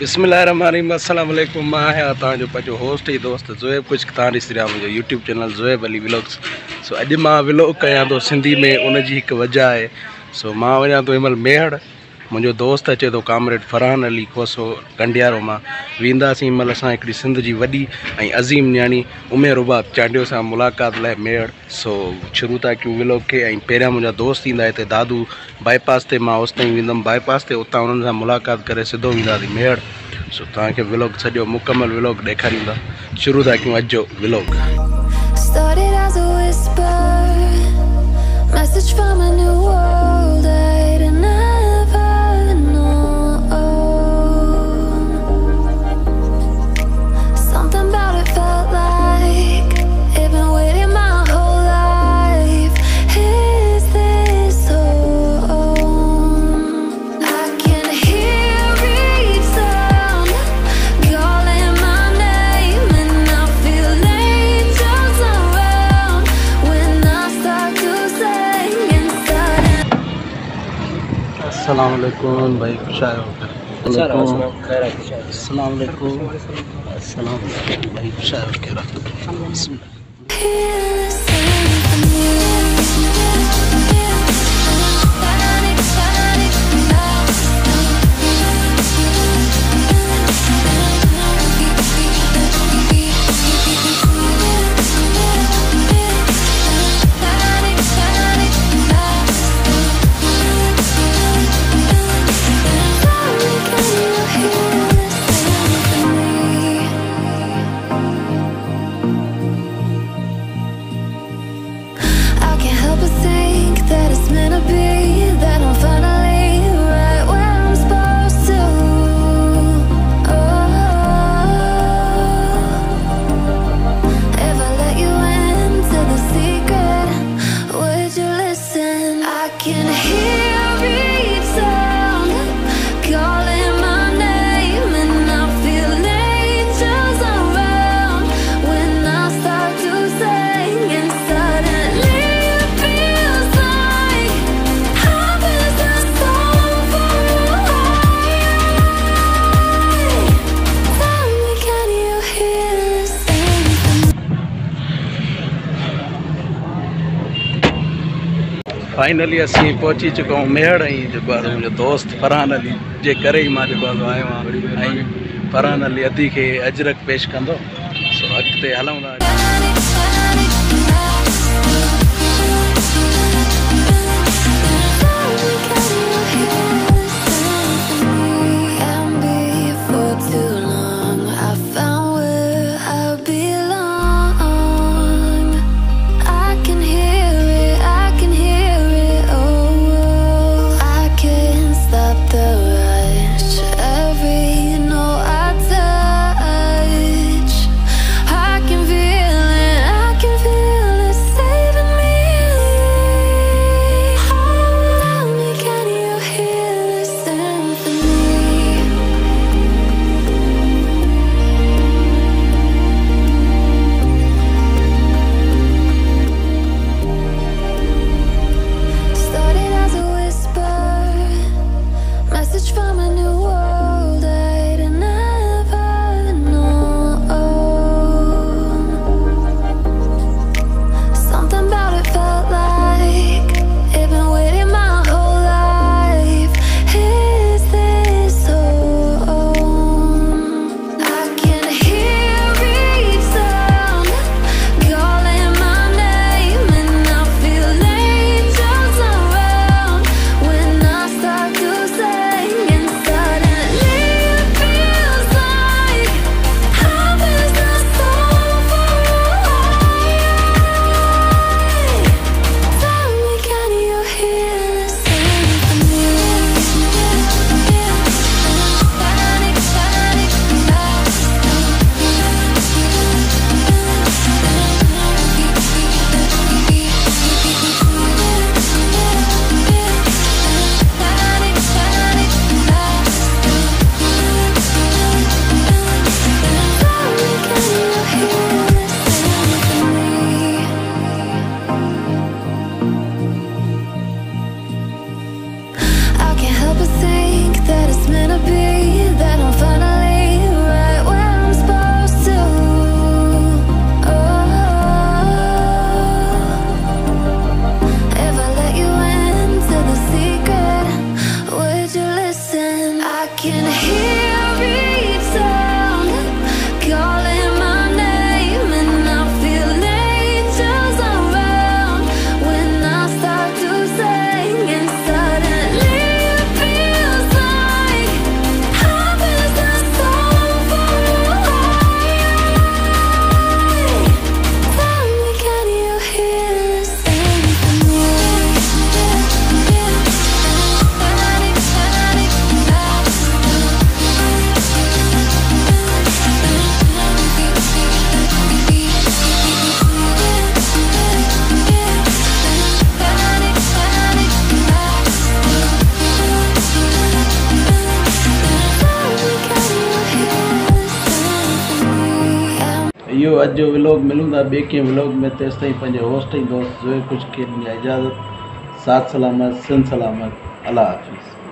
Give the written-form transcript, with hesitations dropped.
बिस्मिल्लाहिर्रहमानिर्रहीम अस्सलाम वालेकुम। मां आहियां तव्हांजो पंहिंजो होस्ट ऐं दोस्त ज़ोएब। कुझु तव्हां ॾिसी रहिया मुंहिंजो YouTube channel Zoeb Ali vlogs. So अॼु मां व्लॉग कयां थो सिंधी में, उनजी हिकु वजह आहे। सो मां वञा थो हिनमहिल मेहर, मुंहिंजो दोस्त अचे थो कामरेड फरहान अली कोसो कंडियारो मां। वेंदासीं हिनमहिल असां हिकिड़ी सिंध जी वॾी ऐं अज़ीम न्याणी रबاب चांडियो सां मुलाक़ात लाइ मेहर। सो शुरू था कयूं व्लॉग खे। ऐं पहिरियां मुंहिंजा दोस्त ईंदा हिते दादू बाईपास ते, मां होसि ताईं वेंदुमि बाईपास ते, उतां उन्हनि सां मुलाक़ात करे सिधो वेंदासीं मेहर। सो तव्हांखे व्लॉग सॼो मुकमल व्लॉग ॾेखारींदा। शुरू था कयूं अॼु जो vlog. Started as a whisper, message from a new world I'd never known. Something about it felt like it'd been waiting my whole life. Is this home? I can hear each sound calling my name, and I feel angels around when I start to sing inside. अस्सलाम वालेकुम भाई, खुश आयो। अस्सलाम वालेकुम। अस्सलाम वालेकुम भाई, खुश आयो। बिस्मिल्लाह। फाइनली असीं पहुची चुका आहियूं मेहर। ऐं जेको आहे मुंहिंजो दोस्त फरहान अली जे करे ई मां जेको आहे आयो आहियां। ऐं फरहान अली अदी खे अजरक पेश कंदो। सो अॻिते हलूं था। I can feel it, I इहो अॼु जो व्लॉग मिलूं था ॿिए कंहिं व्लॉग में, तेसि ताईं पंहिंजे होस्ट ऐं दोस्त ज़ोएब कुझु खे ॾिनी इजाज़त। साथ सलामत, सिंध सलामत, अल्लाह हाफ़िज़।